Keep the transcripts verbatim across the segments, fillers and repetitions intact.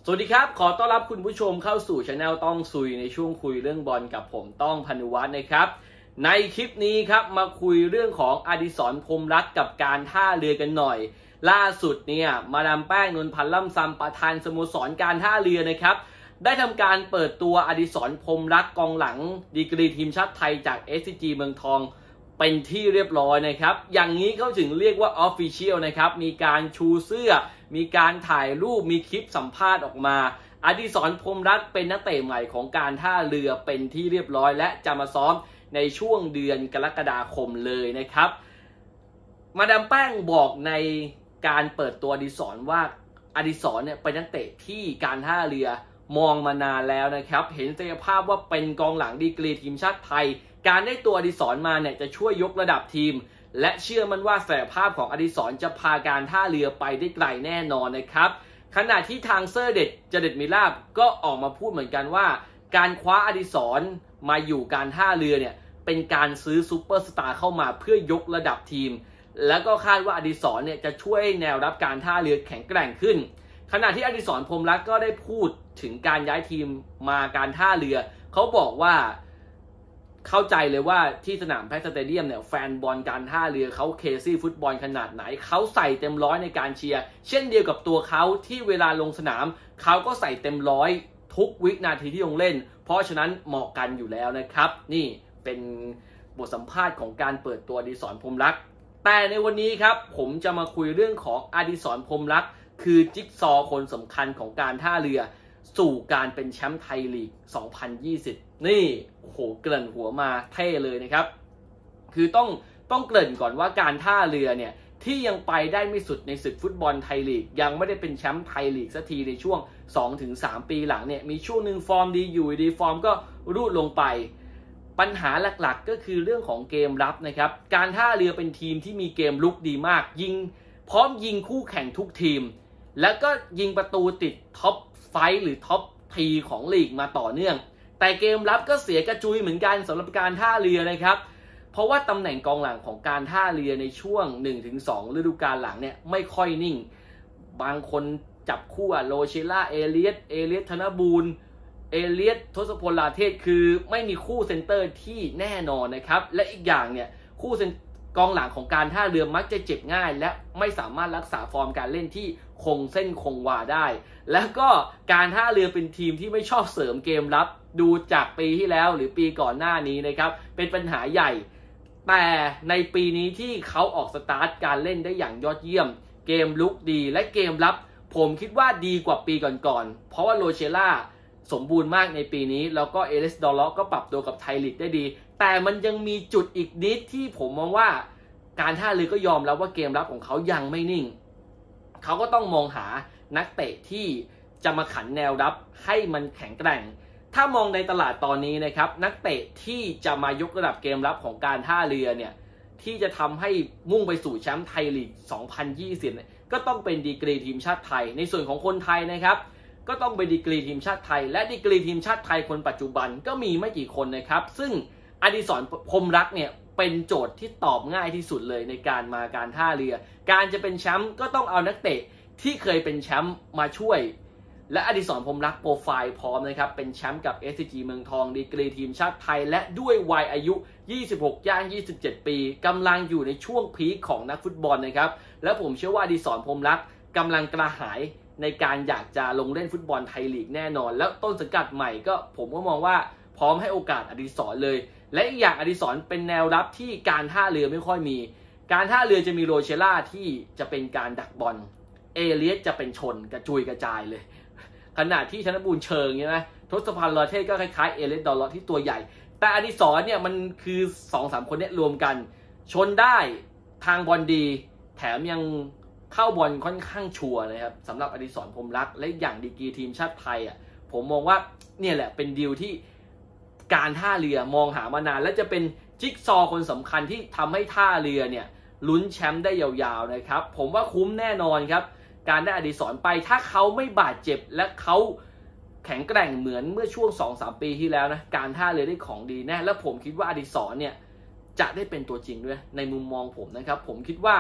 สวัสดีครับขอต้อนรับคุณผู้ชมเข้าสู่ช anel ต้องซุยในช่วงคุยเรื่องบอลกับผมต้องพานุวัฒน์นะครับในคลิปนี้ครับมาคุยเรื่องของอดิศร พรหมรัตน์กับการท่าเรือกันหน่อยล่าสุดเนี่ยมาดามแป้งนนท์พันธ์ล่ำซำประธานสโมสรการท่าเรือนะครับได้ทำการเปิดตัวอดิศร พรหมรัตน์กองหลังดีกรีทีมชาติไทยจาก เอส ซี จี เมืองทองเป็นที่เรียบร้อยนะครับอย่างนี้เขาถึงเรียกว่า Official นะครับมีการชูเสื้อมีการถ่ายรูปมีคลิปสัมภาษณ์ออกมาอดิศร พรหมรัตน์เป็นนักเตะใหม่ของการท่าเรือเป็นที่เรียบร้อยและจะมาซ้อมในช่วงเดือนกรกฎาคมเลยนะครับมาดามแป้งบอกในการเปิดตัวอดิศรว่าอดิศรเนี่ยเป็นนักเตะที่การท่าเรือมองมานานแล้วนะครับเห็นศักยภาพว่าเป็นกองหลังดีกรีทีมชาติไทยการได้ตัวอดิศรมาเนี่ยจะช่วยยกระดับทีมและเชื่อมันว่าศักยภาพของอดิศรจะพาการท่าเรือไปได้ไกลแน่นอนนะครับขณะที่ทางเซอร์เด็ดเจเด็ดมิลาบก็ออกมาพูดเหมือนกันว่าการคว้าอดิศรมาอยู่การท่าเรือเนี่ยเป็นการซื้อซูเปอร์สตาร์เข้ามาเพื่อยกระดับทีมแล้วก็คาดว่าอดิศรเนี่ยจะช่วยแนวรับการท่าเรือแข็งแกร่งขึ้นขณะที่อดิศร พรหมรัตน์ก็ได้พูดถึงการย้ายทีมมาการท่าเรือเขาบอกว่าเข้าใจเลยว่าที่สนามแพทสเตเดียมเนี่ยแฟนบอลการท่าเรือเขาเคซี่ฟุตบอลขนาดไหนเขาใส่เต็มร้อยในการเชียร์เช่นเดียวกับตัวเขาที่เวลาลงสนามเขาก็ใส่เต็มร้อยทุกวินาทีที่ลงเล่นเพราะฉะนั้นเหมาะกันอยู่แล้วนะครับนี่เป็นบทสัมภาษณ์ของการเปิดตัวอดิศร พรหมรัตน์แต่ในวันนี้ครับผมจะมาคุยเรื่องของอดิศร พรหมรัตน์คือจิ๊กซอว์คนสำคัญของการท่าเรือสู่การเป็นแชมป์ไทยลีกสองพันยี่สิบนี่โอ้โหเกริ่นหัวมาเท่เลยนะครับคือต้องต้องเกริ่นก่อนว่าการท่าเรือเนี่ยที่ยังไปได้ไม่สุดในศึกฟุตบอลไทยลีกยังไม่ได้เป็นแชมป์ไทยลีกสักทีในช่วง สองถึงสาม ปีหลังเนี่ยมีช่วงหนึ่งฟอร์มดีอยู่ดีฟอร์มก็รูดลงไปปัญหาหลักๆก็คือเรื่องของเกมรับนะครับการท่าเรือเป็นทีมที่มีเกมลุกดีมากยิงพร้อมยิงคู่แข่งทุกทีมแล้วก็ยิงประตูติดท็อปไฟว์หรือท็อปทีของลีกมาต่อเนื่องแต่เกมรับก็เสียกระจุยเหมือนกันสำหรับการท่าเรือนะครับเพราะว่าตำแหน่งกองหลังของการท่าเรือในช่วง หนึ่งถึงสอง ฤดูกาลหลังเนี่ยไม่ค่อยนิ่งบางคนจับคู่อะโรเชล่าเอเลียสเอเลียสธนบูรณ์เอเลียสทศพลลาเทศคือไม่มีคู่เซนเตอร์ที่แน่นอนนะครับและอีกอย่างเนี่ยคู่เซนกองหลังของการท่าเรือมักจะเจ็บง่ายและไม่สามารถรักษาฟอร์มการเล่นที่คงเส้นคงวาได้แล้วก็การท่าเรือเป็นทีมที่ไม่ชอบเสริมเกมรับดูจากปีที่แล้วหรือปีก่อนหน้านี้นะครับเป็นปัญหาใหญ่แต่ในปีนี้ที่เขาออกสตาร์ทการเล่นได้อย่างยอดเยี่ยมเกมลุกดีและเกมรับผมคิดว่าดีกว่าปีก่อนๆเพราะว่าโรเชล่าสมบูรณ์มากในปีนี้แล้วก็เอเลสดอลล็อกก็ปรับตัวกับไทยลีกได้ดีแต่มันยังมีจุดอีกนิดที่ผมมองว่าการท่าเรือก็ยอมรับว่าเกมรับของเขายังไม่นิ่งเขาก็ต้องมองหานักเตะที่จะมาขันแนวรับให้มันแข็งแกร่งถ้ามองในตลาดตอนนี้นะครับนักเตะที่จะมายกระดับเกมรับของการท่าเรือเนี่ยที่จะทำให้มุ่งไปสู่แชมป์ไทยลีกสองพันยี่สิบเนี่ยก็ต้องเป็นดีกรีทีมชาติไทยในส่วนของคนไทยนะครับก็ต้องเป็นดีกรีทีมชาติไทยและดีกรีทีมชาติไทยคนปัจจุบันก็มีไม่กี่คนนะครับซึ่งอดิศร พรหมรัตน์เนี่ยเป็นโจทย์ที่ตอบง่ายที่สุดเลยในการมาการท่าเรือการจะเป็นแชมป์ก็ต้องเอานักเตะที่เคยเป็นแชมป์มาช่วยและอดิศร พรหมรัตน์โปรไฟล์พร้อมนะครับเป็นแชมป์กับ เอส ซี จี เมืองทองดีกรีทีมชาติไทยและด้วยวัยอายุยี่สิบหกย่างยี่สิบเจ็ดปีกำลังอยู่ในช่วงพีคของนักฟุตบอลนะครับและผมเชื่อว่าอดิศร พรหมรัตน์กำลังกระหายในการอยากจะลงเล่นฟุตบอลไทยลีกแน่นอนแล้วต้นสังกัดใหม่ก็ผมก็มองว่าพร้อมให้โอกาสอดิศรเลยและอีกอย่างอดิศรเป็นแนวรับที่การท่าเรือไม่ค่อยมีการท่าเรือจะมีโรเชล่าที่จะเป็นการดักบอลเอเลียสจะเป็นชนกระจุยกระจายเลยขณะที่ธนบูรณ์เชิงใช่ไหมทศพลลาเทศก็คล้ายๆเอเลียสดอลล็อกที่ตัวใหญ่แต่อดิศรเนี่ยมันคือ สองสาม คนนี้รวมกันชนได้ทางบอลดีแถมยังเข้าบอลค่อนข้างชัวร์นะครับสำหรับอดิศร พรหมรัตน์และอย่างดีกรีทีมชาติไทยอ่ะผมมองว่าเนี่ยแหละเป็นดีลที่การท่าเรือมองหามานานและจะเป็นจิ๊กซอว์คนสำคัญที่ทำให้ท่าเรือเนี่ยลุ้นแชมป์ได้ยาวๆนะครับผมว่าคุ้มแน่นอนครับการได้อดิศรไปถ้าเขาไม่บาดเจ็บและเขาแข็งแกร่งเหมือนเมื่อช่วง สองสาม ปีที่แล้วนะการท่าเรือได้ของดีแน่และผมคิดว่าอดิศรเนี่ยจะได้เป็นตัวจริงด้วยในมุมมองผมนะครับผมคิดว่า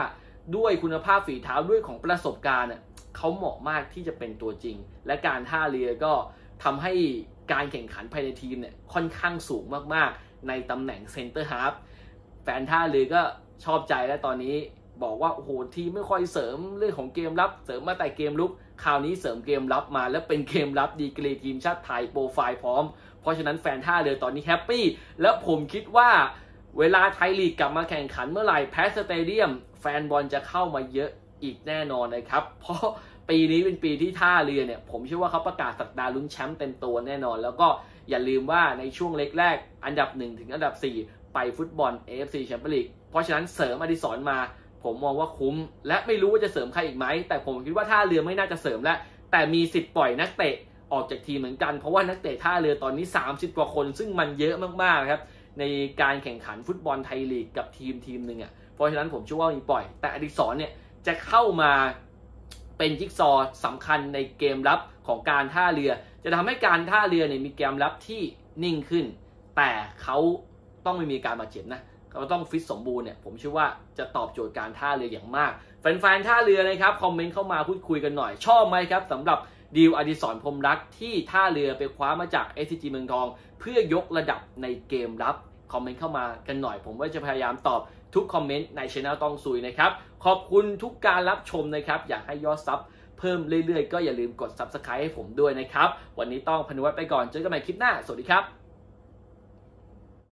ด้วยคุณภาพฝีเท้าด้วยของประสบการณ์เขาเหมาะมากที่จะเป็นตัวจริงและการท่าเรือก็ทำให้การแข่งขันภายในทีมเนี่ยค่อนข้างสูงมากๆในตำแหน่งเซนเตอร์ฮาล์ฟแฟนท่าเรือก็ชอบใจแล้วตอนนี้บอกว่าโอ้โหทีมไม่ค่อยเสริมเรื่องของเกมรับเสริมมาแต่เกมลุกคราวนี้เสริมเกมรับมาแล้วเป็นเกมรับดีกรีทีมชาติไทยโปรไฟล์พร้อมเพราะฉะนั้นแฟนท่าเรือตอนนี้แฮปปี้แล้วผมคิดว่าเวลาไทยลีกกลับมาแข่งขันเมื่อไหร่แพทสเตเดียมแฟนบอลจะเข้ามาเยอะอีกแน่นอนนะครับเพราะปีนี้เป็นปีที่ท่าเรือเนี่ยผมเชื่อว่าเขาประกาศสัปดาห์ลุ้นแชมป์เต็มตัวแน่นอนแล้วก็อย่าลืมว่าในช่วงเล็กแรกอันดับหนึ่งถึงอันดับสี่ไปฟุตบอล เอ เอฟ ซี Champions League เพราะฉะนั้นเสริมอดิศรมาผมมองว่าคุ้มและไม่รู้ว่าจะเสริมใครอีกไหมแต่ผมคิดว่าท่าเรือไม่น่าจะเสริมแล้วแต่มีสิทธิ์ปล่อยนักเตะออกจากทีมเหมือนกันเพราะว่านักเตะท่าเรือตอนนี้สามสิบกว่าคนซึ่งมันเยอะมากๆครับในการแข่งขันฟุตบอลไทยลีกกับทีมทีมหนึ่งอ่ะเพราะฉะนั้นผมเชื่อว่ามีปล่อยแต่อดิศรเนี่ยจะเข้ามาเป็นจิ๊กซอว์สำคัญในเกมรับของการท่าเรือจะทำให้การท่าเรือเนี่ยมีเกมรับที่นิ่งขึ้นแต่เขาต้องไม่มีการบาดเจ็บนะเขาต้องฟิตสมบูรณ์เนี่ยผมเชื่อว่าจะตอบโจทย์การท่าเรืออย่างมากแฟนๆท่าเรือนะครับคอมเมนต์เข้ามาพูดคุยกันหน่อยชอบไหมครับสำหรับดีลอดิศรพรหมรักที่ท่าเรือไปคว้ามาจาก เอส ซี จี เมืองทองเพื่อยกระดับในเกมรับคอมเมนต์เข้ามากันหน่อยผมว่าจะพยายามตอบทุกคอมเมนต์ในช่องต้องซุยนะครับขอบคุณทุกการรับชมนะครับอยากให้ยอดซับเพิ่มเรื่อยๆก็อย่าลืมกด ซับสไครบ์ ให้ผมด้วยนะครับวันนี้ต้องพนุวัฒน์ไปก่อนเจอกันใหม่คลิปหน้าสวัสดีครับ